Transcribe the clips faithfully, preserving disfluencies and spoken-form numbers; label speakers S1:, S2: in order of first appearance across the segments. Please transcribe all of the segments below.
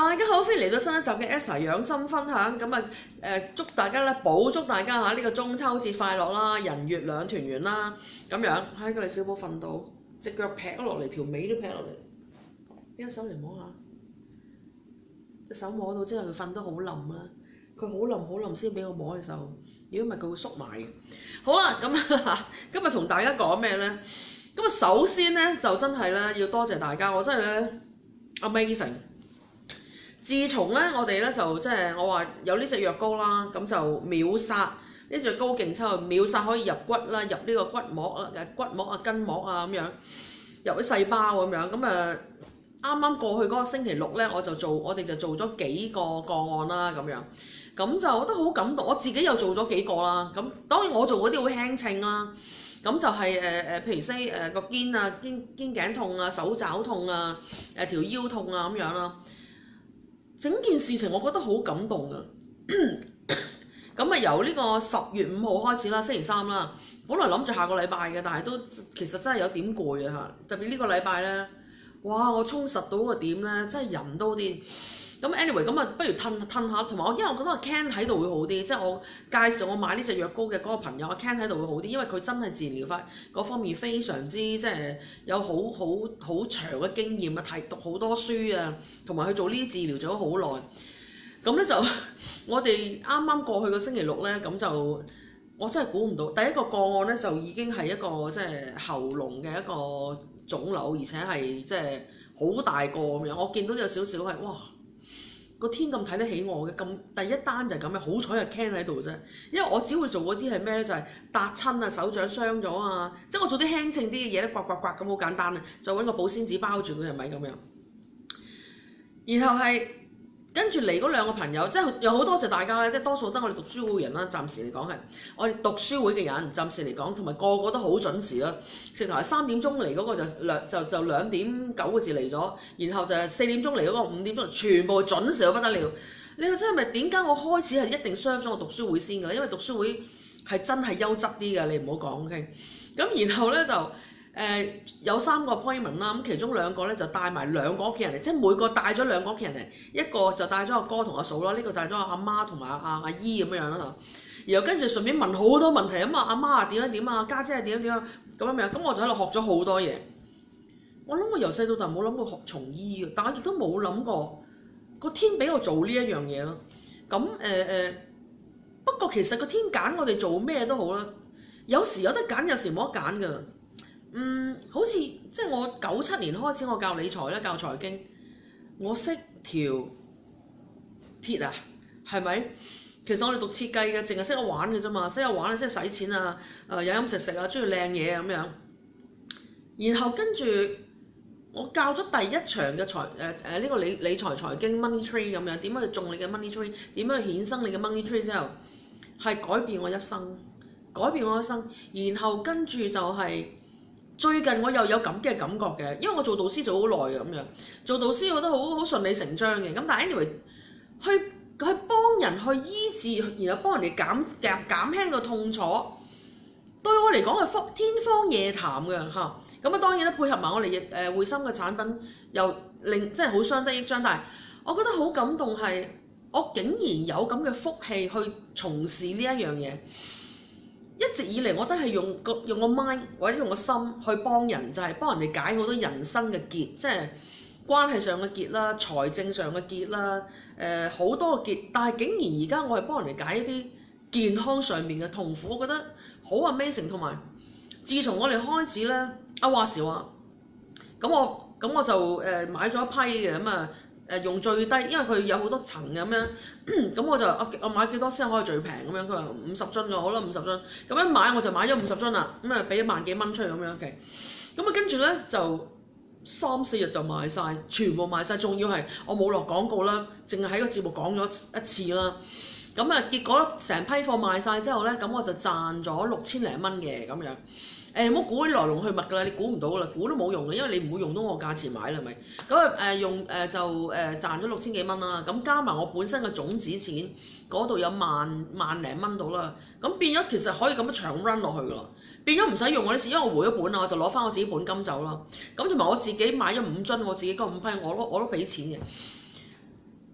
S1: 大家好，歡迎嚟到新一集嘅 Esther 養生分享。咁啊誒，祝大家咧，補祝大家嚇呢個中秋節快樂啦，人月兩團圓啦，咁樣。喺個李小寶瞓到，隻腳劈咗落嚟，條尾都劈落嚟，俾隻手嚟摸下，隻手摸到之後佢瞓得好冧啦，佢好冧好冧先俾我摸隻手，如果唔係佢會縮埋嘅。好啦，咁今日同大家講咩咧？咁啊，首先咧就真係咧要多謝大家，我真係咧 amazing。自從咧我哋咧就即係我話有呢隻藥膏啦，咁就秒殺呢隻藥膏勁抽，秒殺可以入骨啦，入呢個骨膜啊、骨膜啊、筋膜啊咁樣，入啲細胞咁樣。咁啊啱啱過去嗰個星期六咧，我就做我哋就做咗幾個個案啦咁樣，咁就覺得好感動。我自己又做咗幾個啦，咁當然我做嗰啲好輕稱啦。咁就係誒誒，譬如 say 誒個肩啊、肩肩頸痛啊、手爪痛啊、誒條腰痛啊咁樣啦。整件事情我覺得好感動啊！咁啊由呢個十月五號開始啦，星期三啦，本來諗住下個禮拜嘅，但係都其實真係有點攰啊嚇！特別呢個禮拜咧，哇！我充實到個點咧，真係人都啲。咁 anyway 咁啊，不如褪褪下，同埋我因為我覺得阿 Ken 喺度會好啲，即係我介紹我買呢隻藥膏嘅嗰個朋友，阿 Ken 喺度會好啲，因為佢真係自然療法嗰方面非常之即係有好好好長嘅經驗啊，睇讀好多書啊，同埋佢做呢啲治療做咗好耐。咁咧就我哋啱啱過去個星期六咧，咁就我真係估唔到，第一個個案咧就已經係一個即係喉嚨嘅一個腫瘤，而且係即係好大個咁樣。我見到有少少係哇〜個天咁睇得起我嘅，咁第一單就係咁樣，好彩有 Ken 喺度啫。因為我只會做嗰啲係咩咧，就係搭親啊、手掌傷咗啊，即係我做啲輕稱啲嘅嘢咧，刮刮刮咁好簡單啊，再揾個保鮮紙包住佢係咪咁樣？然後係跟住嚟嗰兩個朋友，即係有好多謝大家咧，即係多數得我哋讀書會嘅人啦，暫時嚟講係我哋讀書會嘅人，暫時嚟講，同埋個個都好準時啦。直頭係三點鐘嚟嗰個就兩就就兩點九嘅時嚟咗，然後就係四點鐘嚟嗰個五點鐘，全部準時到不得了。你話真係咪點解我開始係一定 serve 咗我讀書會先㗎？因為讀書會係真係優質啲嘅，你唔好講 OK。咁然後咧就。誒、呃、有三個 appointment 啦，咁其中兩個咧就帶埋兩個屋企人嚟，即係每個帶咗兩個屋企人嚟，一個就帶咗阿哥同阿嫂啦，呢、這個帶咗阿媽同埋阿阿姨咁樣樣啦嚇。然後跟住順便問好多問題咁啊，阿媽啊點樣點啊，家姐係點樣點樣咁樣樣，咁我就喺度學咗好多嘢。我諗我由細到大冇諗過學從醫嘅，但我亦都冇諗過個天俾我做呢一樣嘢咯。咁誒誒，不過其實個天揀我哋做咩都好啦，有時有得揀，有時冇得揀㗎。嗯，好似即係我九七年開始我教理財咧，教財經，我識條鐵啊，係咪？其實我哋讀設計嘅，淨係識得玩嘅啫嘛，識得玩，識得使錢啊，誒飲飲食食啊，中意靚嘢咁樣。然後跟住我教咗第一場嘅財誒誒呢個理理財財經 money tree 咁樣，點樣去種你嘅 money tree，點樣去衍生你嘅 money tree 之後，係改變我一生，改變我一生。然後跟住就係、是。最近我又有咁嘅感覺嘅，因為我做導師做好耐嘅咁樣，做導師我覺得好好順理成章嘅。咁但係 anyway，去去幫人去醫治，然後幫人哋減減減輕個痛楚，對我嚟講係天方夜譚嘅嚇。咁啊當然咧配合埋我哋誒會心嘅產品，又令即係好相得益彰。但係我覺得好感動係，我竟然有咁嘅福氣去從事呢一樣嘢。一直以嚟我都係用個用個 mind 或者用個心去幫人，就係、是、幫人哋解好多人生嘅結，即係關係上嘅結啦、財政上嘅結啦，誒、呃、好多嘅結。但係竟然而家我係幫人哋解一啲健康上面嘅痛苦，我覺得好 amazing。同埋自從我哋開始咧，啊話時話，咁我咁我就誒買咗一批嘅咁啊。誒用最低，因為佢有好多層咁樣，咁我就我我買幾多先可以最平咁樣？佢話五十樽嘅，好啦五十樽，咁一買我就買咗五十樽啦，咁啊俾一萬幾蚊出去咁樣嘅，咁啊跟住咧就三四日就賣晒，全部賣晒，仲要係我冇落廣告啦，淨係喺個節目講咗一次啦，咁啊結果成批貨賣晒之後咧，咁我就賺咗六千零蚊嘅咁樣。誒唔好估啲來龍去脈㗎啦，你估唔到㗎啦，估都冇用嘅，因為你唔會用到我價錢買啦，係咪？咁啊誒用誒、呃、就誒、呃、賺咗六千幾蚊啦，咁加埋我本身嘅種子錢，嗰度有萬萬零蚊到啦，咁變咗其實可以咁樣長 run 落去㗎啦，變咗唔使用我啲錢，因為我回咗本啦，我就攞翻我自己本金走啦，咁同埋我自己買咗五樽，我自己嗰五批我都我都俾錢嘅。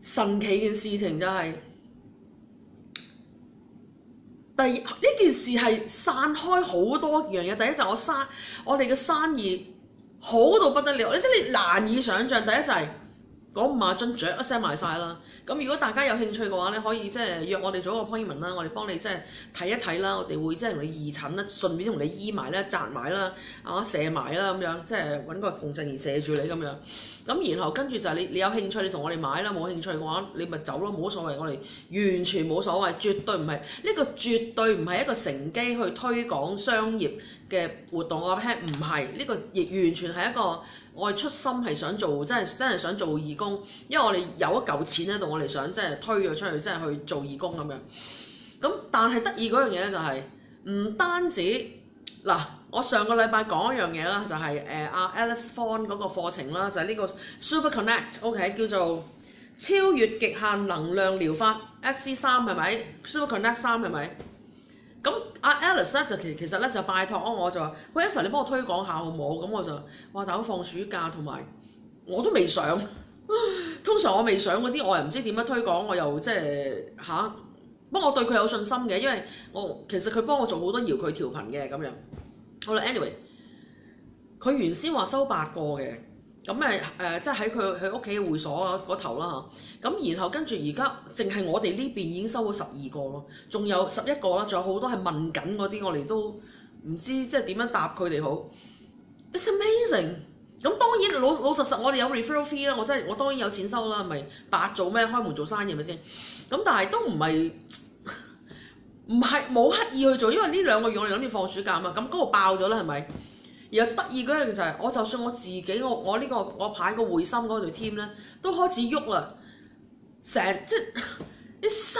S1: 神奇件事情就係、是，第二呢件事係散開好多樣嘢。第一就係我生我哋嘅生意好到不得了，你真係難以想像。第一就係、是。嗰五萬樽雀一聲賣晒啦，咁如果大家有興趣嘅話咧，可以即係約我哋做一個 appointment 啦，我哋幫你即係睇一睇啦，我哋會即係同你義診啦，順便同你醫埋啦、紮埋啦、啊射埋啦咁樣，即係揾個共振儀射住你咁樣。咁然後跟住就係你你有興趣你同我哋買啦，冇興趣嘅話你咪走咯，冇所謂，我哋完全冇所謂，絕對唔係呢個絕對唔係一個乘機去推廣商業嘅活動。我話俾你聽，唔係呢個，亦完全係一個。我哋出心係想做，真係真係想做義工，因為我哋有一嚿錢喺度，我哋想即係推咗出去，即係去做義工咁樣。咁但係得意嗰樣嘢咧就係、是、唔單止嗱，我上個禮拜講一樣嘢啦，就係誒阿 Alice Fon 嗰個課程啦，就係、是、呢個 Super Connect，OK、okay? 叫做超越極限能量療法 S C 三係咪 ？Super Connect 三係咪？咁阿 Alice 咧就其其實咧就拜託我，就話喂 Elsa 你幫我推廣下好唔好？咁我就話大佬放暑假同埋我都未上，通常我未上嗰啲我又唔知點樣推廣，我又即係吓。不過我對佢有信心嘅，因為我其實佢幫我做好多遙距調頻嘅咁樣。好啦 ，anyway， 佢原先話收八個嘅。咁誒誒，即係喺佢佢屋企嘅會所嗰頭啦嚇，咁然後跟住而家淨係我哋呢邊已經收咗十二個咯，仲有十一個啦，仲有好多係問緊嗰啲，我哋都唔知即係點樣答佢哋好。It's amazing！ 咁當然老老實實，我哋有 referral fee 啦，我真係我當然有錢收啦，咪白做咩？開門做生意係咪先？咁但係都唔係唔係冇刻意去做，因為呢兩個月我哋諗住放暑假啊嘛，咁嗰個爆咗啦係咪？而得意嗰樣就係，我就算我自己我我呢、這個我排個會心嗰隊 team 咧，都開始喐啦，成即係 it's so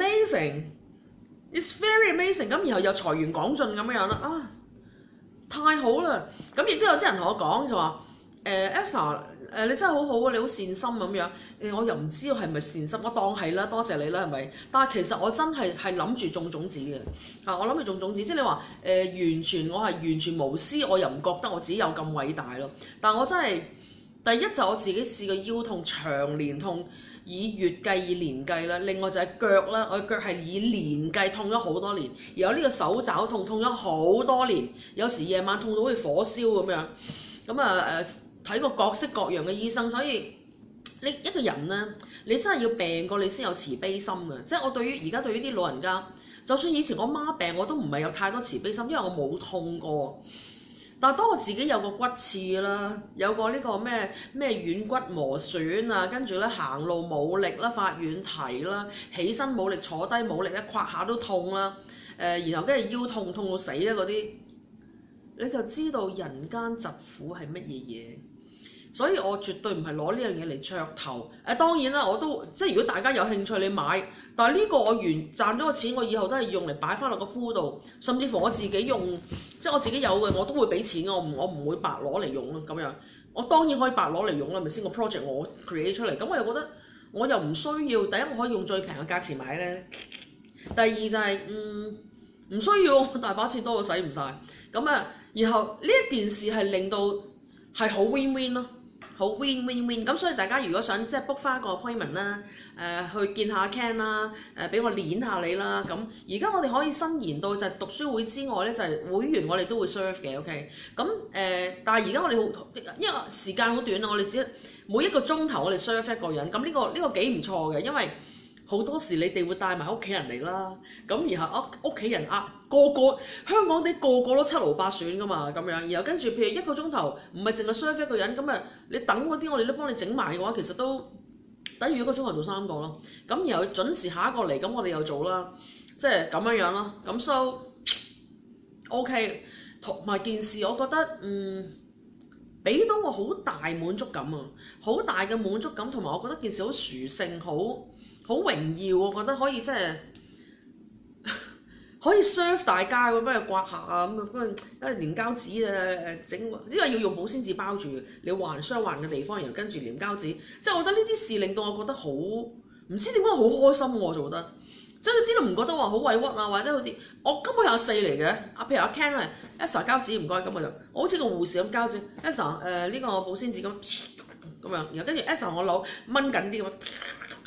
S1: amazing，it's very amazing。咁然後又財源廣進咁樣樣啦，啊太好啦！咁亦都有啲人同我講就話，誒 Elsa 誒你真係好好啊，你好善心咁樣。誒我又唔知道係咪善心，我當係啦，多謝你啦，係咪？但係其實我真係係諗住種種子嘅，嚇我諗住種種子，即係你話誒、呃、完全我係完全無私，我又唔覺得我自己有咁偉大咯。但係我真係第一就我自己試過腰痛，長年痛，以月計以年計啦。另外就係腳啦，我腳係以年計痛咗好多年，而有呢個手爪痛痛咗好多年，有時夜晚痛到好似火燒咁樣。咁啊誒睇過各式各樣嘅醫生，所以你一個人咧，你真係要病過你先有慈悲心嘅。即係我對於而家對於啲老人家，就算以前我媽病我都唔係有太多慈悲心，因為我冇痛過。但係當我自己有個骨刺啦，有個呢個咩咩軟骨磨損啊，跟住咧行路冇力啦，發軟蹄啦，起身冇力，坐低冇力咧，胯下都痛啦。誒、呃，然後跟住腰痛痛到死咧嗰啲，你就知道人間疾苦係乜嘢嘢。所以我絕對唔係攞呢樣嘢嚟噱頭。誒、啊、當然啦，我都即係如果大家有興趣你買，但係呢個我完賺咗個錢，我以後都係用嚟擺翻落個鋪度，甚至乎我自己用，即係我自己有嘅我都會俾錢，我唔我唔會白攞嚟用咯咁樣。我當然可以白攞嚟用啦，咪先個 project 我 create 出嚟，咁我又覺得我又唔需要。第一我可以用最平嘅價錢買咧，第二就係、是、嗯唔需要大把錢多到使唔晒。咁啊，然後呢一件事係令到係好 win win 咯。好 win win win 咁，所以大家如果想即係 book 翻個 appointment 啦，誒去見下 Ken 啦，誒俾我練下你啦。咁而家我哋可以伸延到就係讀書會之外咧，就係、是、會員我哋都會 serve 嘅 OK。咁誒、呃，但係而家我哋好，因為時間好短啊，我哋只每一個鐘頭我哋 serve 一個人。咁呢、這個呢、這個幾唔錯嘅，因為好多時你哋會帶埋屋企人嚟啦。咁然後屋屋企人啊，個個香港地個個都七勞八損噶嘛，咁樣。然後跟住譬如一個鐘頭唔係淨係 serve 一個人，咁啊你等嗰啲我哋都幫你整埋嘅話，其實都等於一個鐘頭做三個咯。咁然後準時下一個嚟，咁我哋又做啦，即係咁樣樣咯。咁 so OK， 同埋件事我覺得嗯俾到我好大滿足感啊，好大嘅滿足感，同埋我覺得件事好殊勝，好好榮耀，我覺得可以即係可以 serve 大家咁，幫佢刮客啊，咁啊幫佢因為黏膠紙啊誒整，因為要用保鮮紙包住，你還傷患嘅地方，然後跟住黏膠紙，即係我覺得呢啲事令到我覺得好唔知點解好開心，我做得即係啲都唔覺得話好委屈啊，或者好啲我根本有四嚟嘅。啊譬如阿 Ken 啊 Elsa 膠紙唔該，咁我就我好似個護士咁膠紙 Elsa 誒呢個保鮮紙咁咁樣，然後跟住 Elsa 我攞掹緊啲咁。咁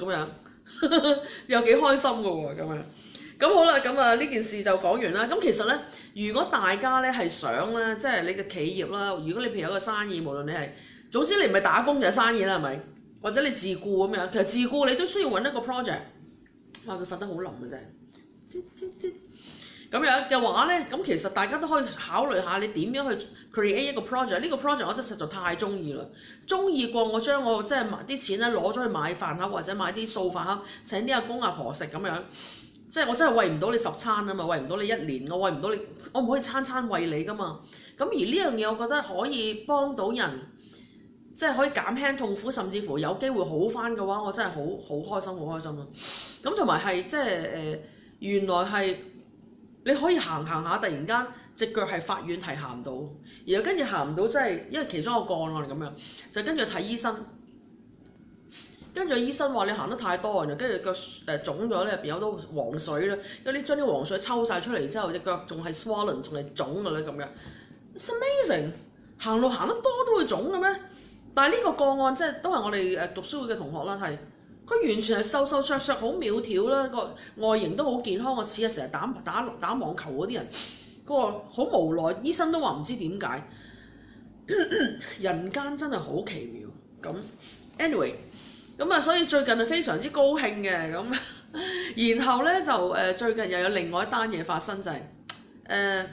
S1: 咁樣，又幾開心㗎喎咁樣。咁好啦，咁啊呢件事就講完啦。咁其實咧，如果大家咧係想咧，即係你嘅企業啦，如果你譬如有個生意，無論你係，總之你唔係打工就係生意啦，係咪？或者你自僱咁樣，其實自僱你都需要揾一個 project。哇！佢瞓得好冧嘅啫。咁樣嘅話咧，咁其實大家都可以考慮下你點樣去 create 一個 project。呢個 project 我真係實在太中意啦，中意過我將我即係啲錢咧攞咗去買飯盒或者買啲素飯盒請啲阿公阿婆食咁樣。即係我真係餵唔到你十餐啊嘛，餵唔到你一年，我餵唔到你，我唔可以餐餐餵你噶嘛。咁而呢樣嘢我覺得可以幫到人，即係可以減輕痛苦，甚至乎有機會好翻嘅話，我真係好好開心，好開心咯。咁同埋係即係誒，原來係你可以行行下，突然間隻腳係發軟係行唔到，然後跟住行唔到，即係因為其中一個個案咁樣，就跟住睇醫生。跟住醫生話你行得太多，然後跟住腳誒腫咗咧，入邊有好多黃水啦，有啲將啲黃水抽晒出嚟之後，隻腳仲係 swollen，仲係腫嘅咧咁樣。It's amazing， 行路行得多都會腫嘅咩？但係呢個個案即係都係我哋誒讀書會嘅同學啦，係佢完全係瘦瘦削削，好苗條啦，個外形都好健康，我似係成日打打打網球嗰啲人。嗰個好無奈，醫生都話唔知點解。人間真係好奇妙咁。Anyway。咁啊，所以最近係非常之高興嘅咁，然後咧就誒、呃、最近又有另外一單嘢發生就係、是、誒、呃、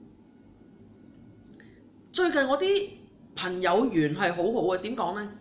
S1: 最近我啲朋友緣係好好嘅，點講咧？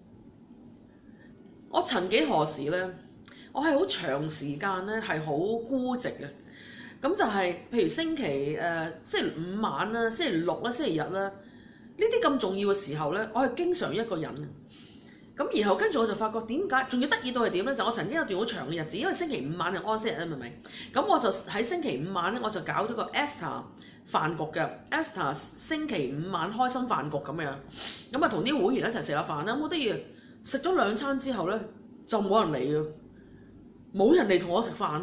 S1: 我曾幾何時咧，我係好長時間咧係好孤寂嘅，咁就係、是、譬如星期誒、呃、星期五晚啦、星期六啦、星期日啦，呢啲咁重要嘅時候咧，我係經常一個人。咁然後跟住我就發覺點解，仲要得意到係點咧？就是、我曾經有段好長嘅日子，因為星期五晚係安息日啊，明唔明？咁我就喺星期五晚咧，我就搞咗個 Esther 飯局嘅 Esther 星期五晚開心飯局咁樣。咁啊同啲會員一齊食下飯啦，冇得意食咗兩餐之後咧，就冇人嚟咯，冇人嚟同我食飯，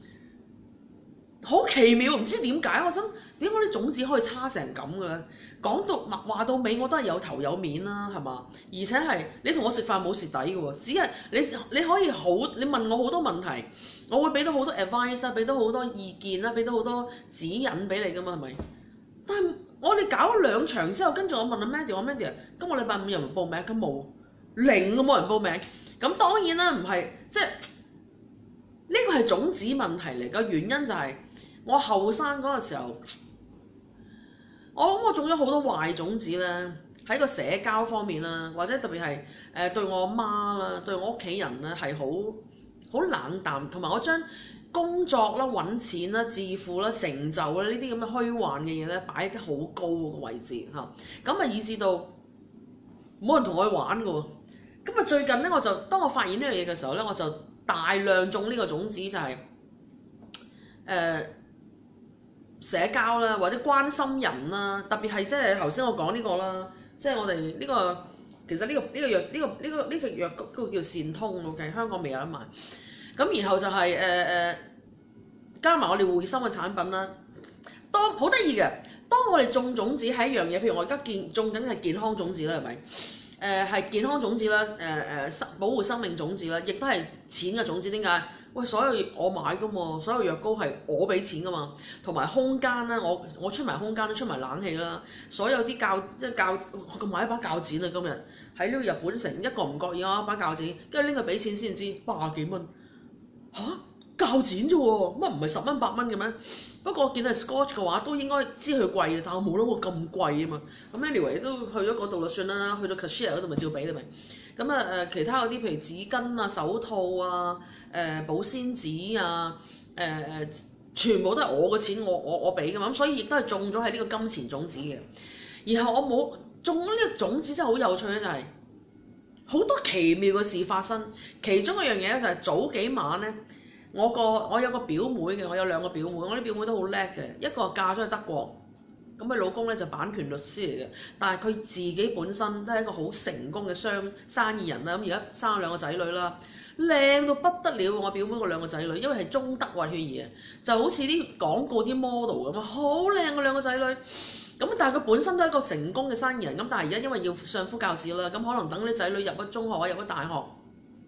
S1: 好奇妙，唔知點解。我想點解啲種子可以差成咁嘅咧？講到話到尾，我都係有頭有面啦，係嘛？而且係你同我食飯冇蝕底嘅喎，只係你你可以好，你問我好多問題，我會俾到好多 advice 啦，俾到好多意見啦，俾到好多指引俾你噶嘛，係咪？但係我哋搞咗兩場之後，跟住我問阿 Mandy，我 Mandy 今個禮拜五有人報名，咁冇零都冇人報名。咁當然啦，唔係即係呢個係種子問題嚟嘅，原因就係我後生嗰個時候。我諗我種咗好多壞種子咧，喺個社交方面啦，或者特別係誒對我媽啦，對我屋企人咧係好好冷淡，同埋我將工作啦、揾錢啦、致富啦、成就啦呢啲咁嘅虛幻嘅嘢咧擺得好高個位置嚇，咁啊以至到冇人同我去玩嘅喎。咁啊最近咧我就當我發現呢樣嘢嘅時候咧，我就大量種呢個種子就係、是、誒。呃社交啦，或者關心人啦，特別係即係頭先我講呢個啦，即係我哋呢個其實呢個呢個藥呢個呢個呢隻藥嗰個叫善通 OK， 香港未有得賣。咁然後就係誒誒加埋我哋會心嘅產品啦。當好得意嘅，當我哋種種子係一樣嘢，譬如我而家健種緊係健康種子啦，係咪？誒係健康種子啦，誒誒保護生命種子啦，亦都係錢嘅種子。點解？喂，所有我買噶嘛，所有藥膏係我俾錢噶嘛，同埋空間啦，我我出埋空間都出埋冷氣啦，所有啲鉸即係鉸，我買一把鉸剪啊！今日喺呢個日本城一個唔覺意我一把鉸剪，跟住拎佢俾錢先知八十幾蚊嚇鉸剪啫喎，乜唔係十蚊八蚊嘅咩？不過我見係 Scotch 嘅話都應該知佢貴嘅，但我冇諗過咁貴啊嘛。咁 anyway 都去咗嗰度就算啦，去到 cashier 嗰度咪照俾你咪。咁啊誒其他嗰啲譬如紙巾啊、手套啊。誒、呃、保鮮紙啊，誒、呃、誒全部都係我嘅錢，我我我俾嘅嘛，咁所以亦都係種咗喺呢個金錢種子嘅。然後我冇種咗呢個種子真係好有趣咧，就係、是、好多奇妙嘅事發生。其中一樣嘢咧就係早幾晚咧，我個我有個表妹嘅，我有兩個表妹，我啲表妹都好叻嘅，一個嫁咗去德國。咁佢老公咧就版權律師嚟嘅，但係佢自己本身都係一個好成功嘅商生意人啦。咁而家生咗兩個仔女啦，靚到不得了。我表妹個兩個仔女，因為係中德混血兒，就好似啲廣告啲 model 咁啊，好靚嘅兩個仔女。咁但係佢本身都係一個成功嘅生意人，咁但係而家因為要相夫教子啦，咁可能等啲仔女入咗中學或者入咗大學，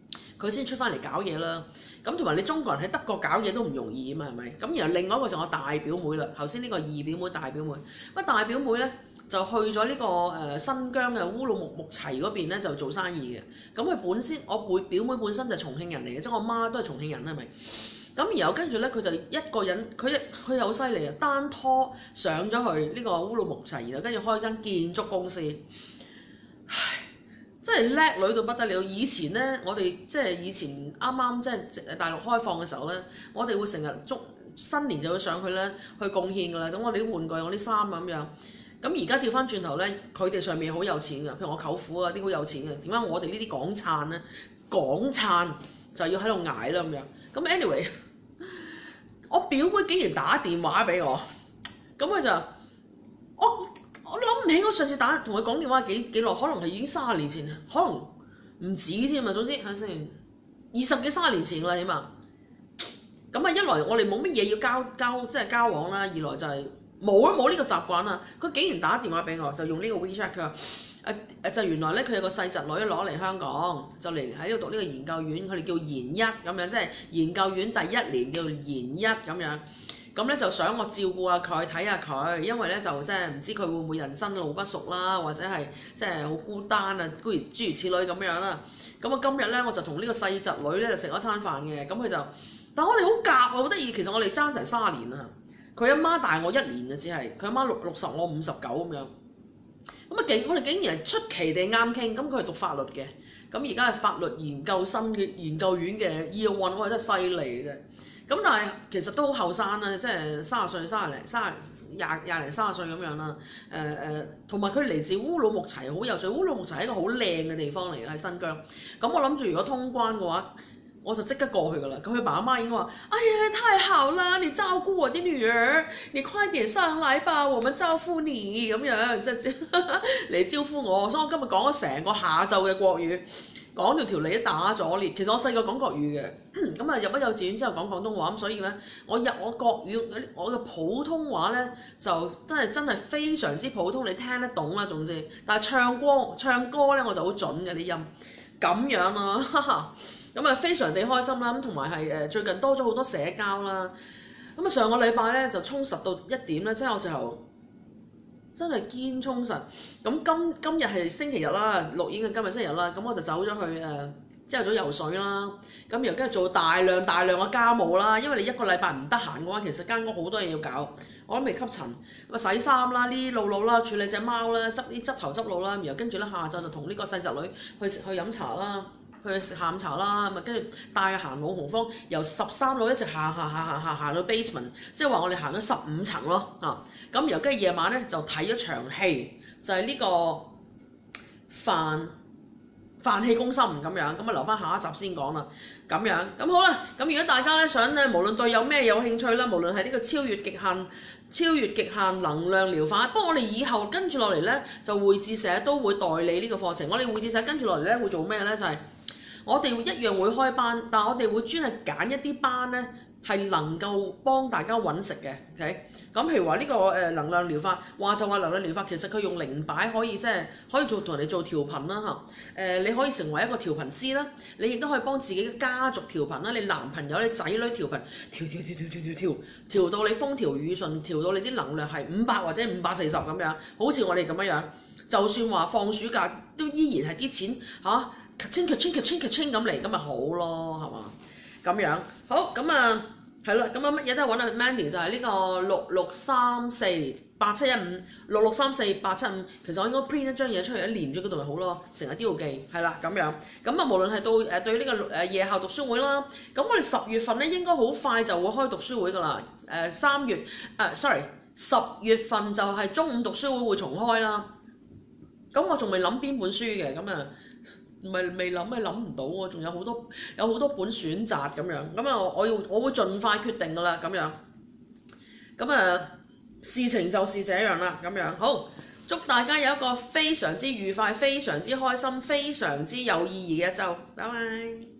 S1: 佢先出翻嚟搞嘢啦。咁同埋你中國人喺德國搞嘢都唔容易啊嘛，係咪？咁然後另外一個就我大表妹啦，頭先呢個二表妹大表妹，乜大表妹咧就去咗呢、這個誒、呃、新疆嘅烏魯木木齊嗰邊咧就做生意嘅。咁佢本身我表表妹本身就係重慶人嚟嘅，即係我媽都係重慶人啦，係咪？咁然後跟住咧佢就一個人，佢佢又好犀利啊，單拖上咗去呢個烏魯木齊，然後跟住開間建築公司。唉，真係叻女到不得了！以前咧，我哋即係以前啱啱即係大陸開放嘅時候咧，我哋會成日捉新年就會上去咧去貢獻噶啦。咁我哋啲玩具、我啲衫啊咁樣。咁而家調翻轉頭咧，佢哋上面好有錢嘅，譬如我舅父啊啲好有錢嘅。點解我哋呢啲港燦咧？港燦就要喺度捱啦咁樣。咁 anyway， 我表妹竟然打電話俾我，咁佢就我。我諗唔起我上次打同佢講電話幾幾耐，可能係已經三十年前，可能唔止添啊。總之係先二十幾三十年前啦，起碼。咁啊，一來我哋冇乜嘢要交交即係交往啦，二來就係冇啊冇呢個習慣啦。佢竟然打電話俾我，就用呢個 WeChat 佢話誒誒，就原來咧佢有個細侄女攞嚟香港，就嚟喺呢度讀呢個研究院，佢哋叫研一咁樣，即係研究院第一年叫研一咁樣。咁咧就想我照顧下佢，睇下佢，因為咧就即係唔知佢會唔會人生路不熟啦，或者係即係好孤單啊，諸如諸如此類咁樣啦。咁我今日咧我就同呢個細侄女咧就食咗餐飯嘅，咁佢就，但我哋好夾啊，好得意。其實我哋爭成三十年啊，佢阿媽大我一年嘅，只係佢阿媽六六十，我五十九咁樣。咁啊竟我哋竟然係出奇地啱傾，咁佢係讀法律嘅，咁而家係法律研究生嘅研究院嘅 year one，我係真係犀利嘅。咁但係其實都好後生啦，即係三十歲、三十零、三十廿廿零、三十歲咁樣啦。誒、呃、誒，同埋佢嚟自烏魯木齊，好有趣。烏魯木齊係一個好靚嘅地方嚟嘅，喺新疆。咁我諗住如果通關嘅話，我就即刻過去噶啦。咁佢爸阿媽已經話：哎呀，太好啦！你照顧我啲女兒，你快點上來吧，我們招呼你咁樣，即係嚟招呼我。所以我今日講咗成個下晝嘅國語。講條條脷都打咗裂。其實我細個講國語嘅，咁啊入咗幼稚園之後講廣東話，咁所以咧我入我國語我嘅普通話咧就真係真係非常之普通，你聽得懂啦，總之。但係唱歌唱歌咧我就好準嘅啲音，咁樣啦，咁啊非常地開心啦。咁同埋係誒最近多咗好多社交啦。咁啊上個禮拜咧就充實到一點咧，即係我就。真係堅充實，咁今今日係星期日啦，錄影嘅今日星期日啦，咁我就走咗去誒朝頭早游水啦，咁然後跟住做大量大量嘅家務啦，因為你一個禮拜唔得閒嘅話，其實間屋好多嘢要搞，我都未吸塵，咁啊洗衫啦，呢路路啦，處理隻貓啦，執啲執頭執路啦，然後跟住咧下晝就同呢個細侄女去去飲茶啦。去食下午茶啦，咪跟住帶佢行老紅坊，由十三樓一直行行行行行行到 basement， 即係話我哋行咗十五層咯啊！咁然後跟住夜晚咧就睇咗場戲，就係、是、呢個飯飯氣攻心咁樣，咁啊留翻下一集先講啦。咁樣咁好啦，咁如果大家咧想咧，無論對有咩有興趣啦，無論係呢個超越極限、超越極限能量療法，不過我哋以後跟住落嚟咧，就會誌社都會代理呢個課程。我哋會誌社跟住落嚟咧會做咩咧？就係、是我哋一樣會開班，但係我哋會專係揀一啲班咧，係能夠幫大家揾食嘅。OK，咁譬如話呢個誒能量療法，話就話能量療法，其實佢用靈擺可以即係可以做同人哋做調頻啦嚇。誒，你可以成為一個調頻師啦，你亦都可以幫自己嘅家族調頻啦，你男朋友、你仔女調頻，調調調調調調調調到你風調雨順，調到你啲能量係五百或者五百四十咁樣，好似我哋咁樣樣。就算話放暑假，都依然係啲錢嚇。啊清佢清佢清佢清咁嚟，咁咪好咯，係嘛？咁樣好咁啊，係啦，咁啊乜嘢都係揾阿 Mandy，就係呢個六六三四八七一五六六三四八七五。其實我應該 print 一張嘢出嚟，一連咗嗰度咪好咯，成日都要記，係啦咁樣。咁啊，無論係到誒對呢個誒夜校讀書會啦，咁我哋十月份咧應該好快就會開讀書會噶啦。誒、呃、三月誒、呃、sorry 十月份就係中午讀書會會重開啦。咁我仲未諗邊本書嘅，咁啊。唔係未諗，係諗唔到喎，仲有好多有好多本選擇咁樣，咁啊我要我會盡快決定噶啦咁樣，咁啊事情就是這樣啦咁樣，好，祝大家有一個非常之愉快、非常之開心、非常之有意義嘅一週，拜拜。